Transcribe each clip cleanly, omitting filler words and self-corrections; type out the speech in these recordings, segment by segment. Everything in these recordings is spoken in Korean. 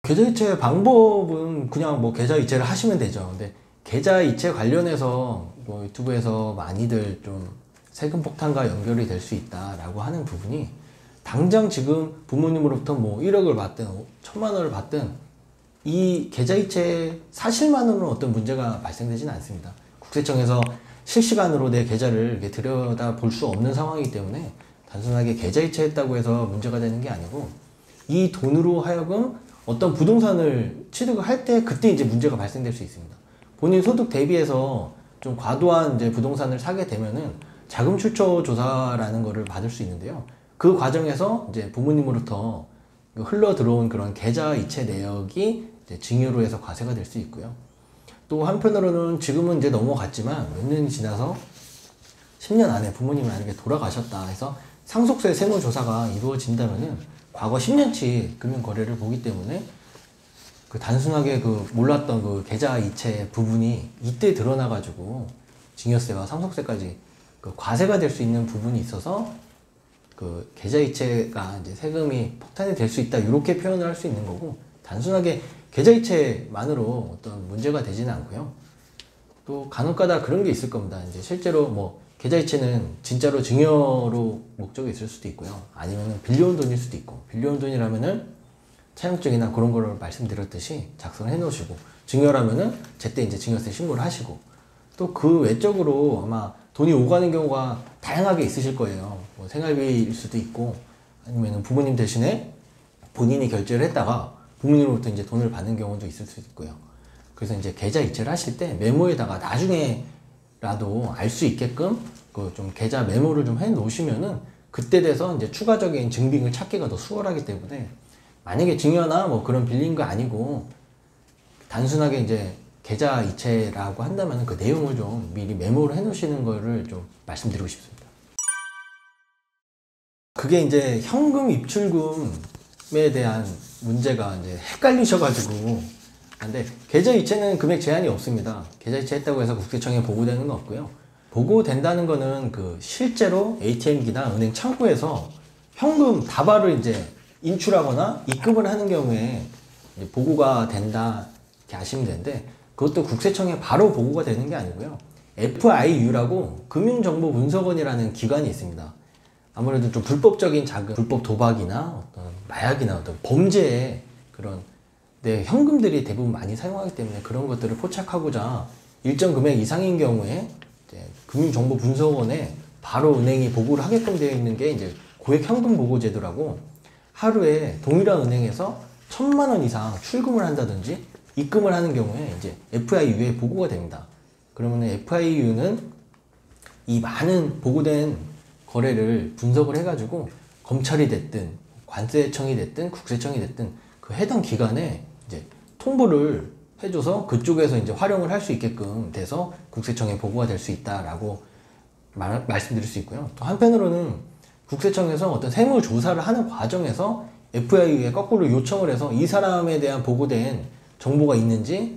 계좌이체 방법은 그냥 뭐 계좌이체를 하시면 되죠. 근데 계좌이체 관련해서 뭐 유튜브에서 많이들 좀 세금 폭탄과 연결이 될 수 있다라고 하는 부분이, 당장 지금 부모님으로부터 뭐 1억을 받든 1,000만 원을 받든 이 계좌이체 사실만으로는 어떤 문제가 발생되지는 않습니다. 국세청에서 실시간으로 내 계좌를 이렇게 들여다 볼 수 없는 상황이기 때문에 단순하게 계좌이체 했다고 해서 문제가 되는 게 아니고, 이 돈으로 하여금 어떤 부동산을 취득을 할 때 그때 이제 문제가 발생될 수 있습니다. 본인 소득 대비해서 좀 과도한 이제 부동산을 사게 되면은 자금 출처 조사라는 거를 받을 수 있는데요. 그 과정에서 이제 부모님으로부터 흘러 들어온 그런 계좌 이체 내역이 이제 증여로 해서 과세가 될 수 있고요. 또 한편으로는 지금은 이제 넘어갔지만 몇 년이 지나서 10년 안에 부모님이 만약에 돌아가셨다 해서 상속세 세무조사가 이루어진다면은 과거 10년치 금융 거래를 보기 때문에 그 단순하게 그 몰랐던 그 계좌 이체 부분이 이때 드러나가지고 증여세와 상속세까지 그 과세가 될 수 있는 부분이 있어서 그 계좌 이체가 이제 세금이 폭탄이 될 수 있다, 이렇게 표현을 할 수 있는 거고, 단순하게 계좌 이체만으로 어떤 문제가 되지는 않고요. 또 간혹가다 그런 게 있을 겁니다. 이제 실제로 뭐 계좌 이체는 진짜로 증여로 목적이 있을 수도 있고요. 아니면은 빌려온 돈일 수도 있고, 빌려온 돈이라면은 차용증이나 그런 거를 말씀드렸듯이 작성을 해 놓으시고, 증여라면은 제때 이제 증여세 신고를 하시고, 또 그 외적으로 아마 돈이 오가는 경우가 다양하게 있으실 거예요. 뭐 생활비일 수도 있고, 아니면은 부모님 대신에 본인이 결제를 했다가 부모님으로부터 이제 돈을 받는 경우도 있을 수 있고요. 그래서 이제 계좌 이체를 하실 때 메모에다가 나중에라도 알 수 있게끔 그 좀 계좌 메모를 좀 해 놓으시면은 그때 돼서 이제 추가적인 증빙을 찾기가 더 수월하기 때문에, 만약에 증여나 뭐 그런 빌린 거 아니고 단순하게 이제 계좌 이체라고 한다면 그 내용을 좀 미리 메모를 해 놓으시는 거를 좀 말씀드리고 싶습니다. 그게 이제 현금 입출금에 대한 문제가 이제 헷갈리셔가지고, 근데 계좌 이체는 금액 제한이 없습니다. 계좌 이체 했다고 해서 국세청에 보고되는 건 없고요. 보고된다는 거는 그 실제로 ATM기나 은행 창구에서 현금 다발을 이제 인출하거나 입금을 하는 경우에 이제 보고가 된다, 이렇게 아시면 되는데, 그것도 국세청에 바로 보고가 되는 게 아니고요. FIU라고 금융정보분석원이라는 기관이 있습니다. 아무래도 좀 불법적인 자금, 불법 도박이나 어떤 마약이나 어떤 범죄에 그런 현금들이 대부분 많이 사용하기 때문에 그런 것들을 포착하고자 일정 금액 이상인 경우에 이제 금융정보분석원에 바로 은행이 보고를 하게끔 되어 있는 게 이제 고액 현금 보고 제도라고, 하루에 동일한 은행에서 1,000만 원 이상 출금을 한다든지 입금을 하는 경우에 이제 FIU에 보고가 됩니다. 그러면 FIU는 이 많은 보고된 거래를 분석을 해가지고 검찰이 됐든 관세청이 됐든 국세청이 됐든 그 해당 기관에 이제 통보를 해줘서 그쪽에서 이제 활용을 할 수 있게끔 돼서 국세청에 보고가 될 수 있다라고 말씀드릴 수 있고요. 또 한편으로는 국세청에서 어떤 세무 조사를 하는 과정에서 FIU에 거꾸로 요청을 해서 이 사람에 대한 보고된 정보가 있는지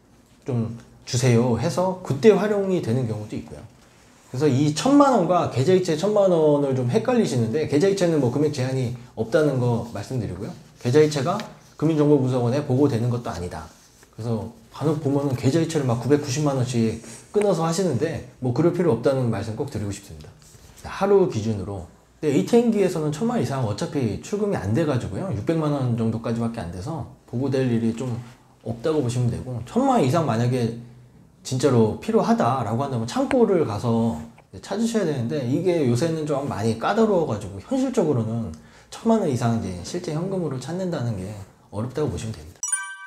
좀 주세요 해서 그때 활용이 되는 경우도 있고요. 그래서 이 1,000만 원과 계좌이체 1,000만 원을 좀 헷갈리시는데, 계좌이체는 뭐 금액 제한이 없다는 거 말씀드리고요. 계좌이체가 금융정보분석원에 보고되는 것도 아니다. 그래서 간혹 보면은 계좌이체를 막 990만 원씩 끊어서 하시는데 뭐 그럴 필요 없다는 말씀 꼭 드리고 싶습니다. 하루 기준으로. 근데 ATM기에서는 1,000만 원 이상 어차피 출금이 안 돼가지고요. 600만 원 정도까지밖에 안 돼서 보고될 일이 좀 없다고 보시면 되고, 1,000만 원 이상 만약에 진짜로 필요하다라고 한다면 창고를 가서 찾으셔야 되는데, 이게 요새는 좀 많이 까다로워가지고 현실적으로는 1,000만 원 이상 이제 실제 현금으로 찾는다는 게 어렵다고 보시면 됩니다.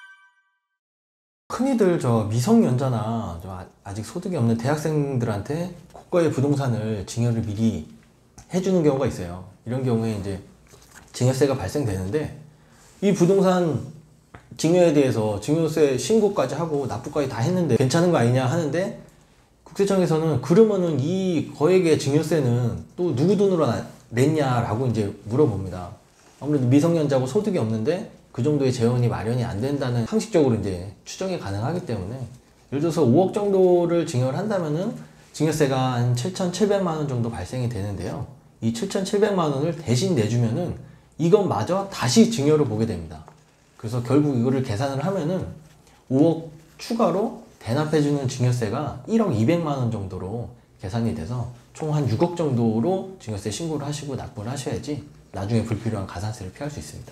흔히들 저 미성년자나 아직 소득이 없는 대학생들한테 고가의 부동산을 증여를 미리 해주는 경우가 있어요. 이런 경우에 이제 증여세가 발생되는데, 이 부동산 증여에 대해서 증여세 신고까지 하고 납부까지 다 했는데 괜찮은 거 아니냐 하는데, 국세청에서는 그러면은 이 거액의 증여세는 또 누구 돈으로 냈냐라고 이제 물어봅니다. 아무래도 미성년자고 소득이 없는데 그 정도의 재원이 마련이 안 된다는 상식적으로 이제 추정이 가능하기 때문에, 예를 들어서 5억 정도를 증여를 한다면은 증여세가 한 7,700만 원 정도 발생이 되는데요. 이 7,700만 원을 대신 내주면은 이것마저 다시 증여를 보게 됩니다. 그래서 결국 이거를 계산을 하면은 5억 추가로 대납해주는 증여세가 1억 200만 원 정도로 계산이 돼서 총 한 6억 정도로 증여세 신고를 하시고 납부를 하셔야지 나중에 불필요한 가산세를 피할 수 있습니다.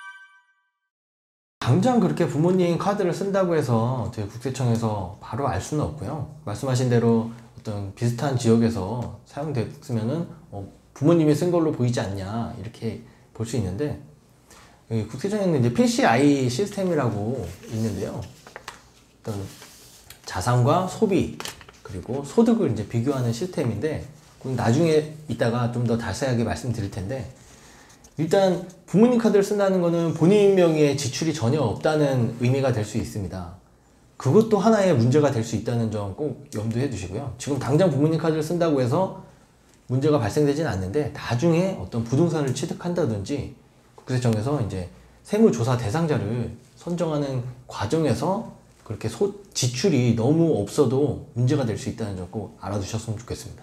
당장 그렇게 부모님 카드를 쓴다고 해서 저희 국세청에서 바로 알 수는 없고요. 말씀하신 대로 어떤 비슷한 지역에서 사용됐으면은 부모님이 쓴 걸로 보이지 않냐 이렇게 볼 수 있는데, 국세청에는 이제 PCI 시스템이라고 있는데요. 어떤 자산과 소비 그리고 소득을 이제 비교하는 시스템인데, 나중에 이따가 좀 더 자세하게 말씀드릴 텐데, 일단 부모님 카드를 쓴다는 거는 본인 명의의 지출이 전혀 없다는 의미가 될 수 있습니다. 그것도 하나의 문제가 될 수 있다는 점 꼭 염두해 두시고요. 지금 당장 부모님 카드를 쓴다고 해서 문제가 발생되지는 않는데, 나중에 어떤 부동산을 취득한다든지 국세청에서 이제 세무조사 대상자를 선정하는 과정에서 그렇게 지출이 너무 없어도 문제가 될 수 있다는 점 꼭 알아두셨으면 좋겠습니다.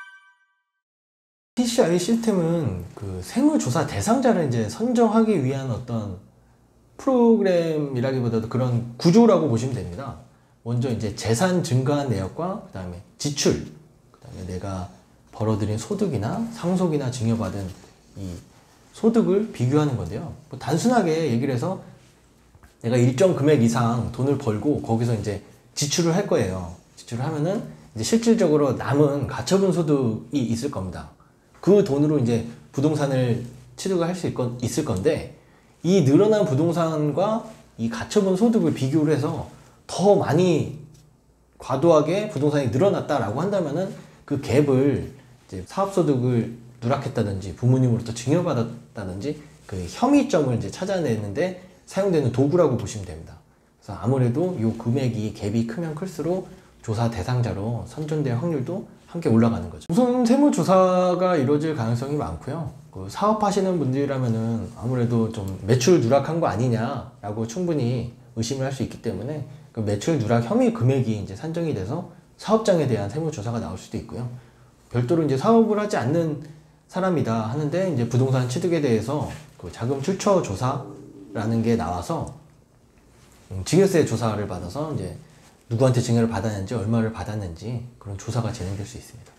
PCI 시스템은 그 세무조사 대상자를 이제 선정하기 위한 어떤 프로그램이라기보다도 그런 구조라고 보시면 됩니다. 먼저 이제 재산 증가한 내역과 그 다음에 지출, 그 다음에 내가 벌어들인 소득이나 상속이나 증여받은 이 소득을 비교하는 건데요. 뭐 단순하게 얘기를 해서 내가 일정 금액 이상 돈을 벌고 거기서 이제 지출을 할 거예요. 지출을 하면은 이제 실질적으로 남은 가처분 소득이 있을 겁니다. 그 돈으로 이제 부동산을 취득을 할 수 있을 건데, 이 늘어난 부동산과 이 가처분 소득을 비교를 해서 더 많이 과도하게 부동산이 늘어났다라고 한다면은 그 갭을 이제 사업소득을 누락했다든지 부모님으로부터 증여받았다든지 그 혐의점을 이제 찾아내는데 사용되는 도구라고 보시면 됩니다. 그래서 아무래도 이 금액이 갭이 크면 클수록 조사 대상자로 선정될 확률도 함께 올라가는 거죠. 우선 세무조사가 이루어질 가능성이 많고요. 그 사업하시는 분들이라면은 아무래도 좀 매출 누락한 거 아니냐라고 충분히 의심을 할 수 있기 때문에 그 매출 누락 혐의 금액이 이제 산정이 돼서 사업장에 대한 세무조사가 나올 수도 있고요. 별도로 이제 사업을 하지 않는 사람이다 하는데 이제 부동산 취득에 대해서 그 자금 출처 조사라는 게 나와서 증여세 조사를 받아서 이제 누구한테 증여를 받았는지 얼마를 받았는지 그런 조사가 진행될 수 있습니다.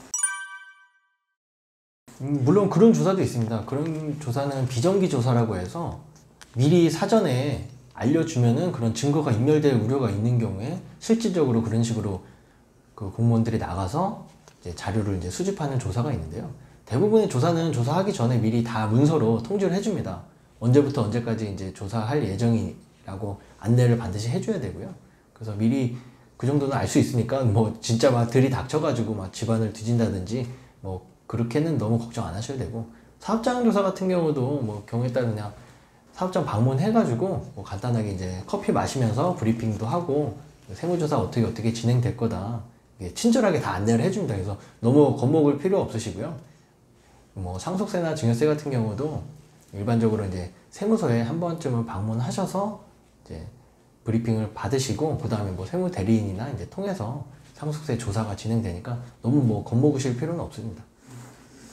물론 그런 조사도 있습니다. 그런 조사는 비정기 조사라고 해서 미리 사전에 알려주면은 그런 증거가 인멸될 우려가 있는 경우에 실질적으로 그런 식으로 그 공무원들이 나가서 이제 자료를 이제 수집하는 조사가 있는데요. 대부분의 조사는 조사하기 전에 미리 다 문서로 통지를 해줍니다. 언제부터 언제까지 이제 조사할 예정이라고 안내를 반드시 해줘야 되고요. 그래서 미리 그 정도는 알 수 있으니까 뭐 진짜 막 들이닥쳐가지고 막 집안을 뒤진다든지 뭐 그렇게는 너무 걱정 안 하셔도 되고, 사업장 조사 같은 경우도 뭐 경우에 따라 그냥 사업장 방문해가지고 뭐 간단하게 이제 커피 마시면서 브리핑도 하고 세무조사 어떻게 진행될 거다 친절하게 다 안내를 해줍니다. 그래서 너무 겁먹을 필요 없으시고요. 뭐 상속세나 증여세 같은 경우도 일반적으로 이제 세무서에 한 번쯤은 방문하셔서 이제 브리핑을 받으시고 그 다음에 뭐 세무 대리인이나 이제 통해서 상속세 조사가 진행되니까 너무 뭐 겁먹으실 필요는 없습니다.